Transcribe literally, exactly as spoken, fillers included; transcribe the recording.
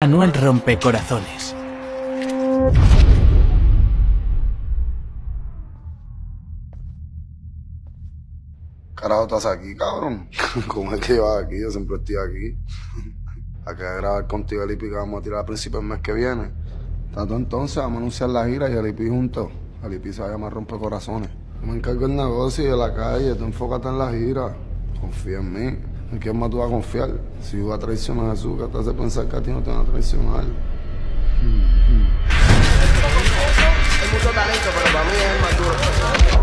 Anual Rompecorazones. Carajo, estás aquí, cabrón. ¿Cómo es que vas aquí? Yo siempre estoy aquí. Acá a grabar contigo, Alipi, que vamos a tirar a principios del mes que viene. Tanto entonces, vamos a anunciar la gira y Alipi juntos. Alipi se va a llamar Rompecorazones. Yo me encargo del negocio y de la calle, tú enfócate en la gira. Confía en mí. ¿En quién más tú vas a confiar? Si yo voy a traicionar a Jesús, que te hace pensar que a ti no te van a traicionar. Hay mucho talento, pero para mí es el más duro.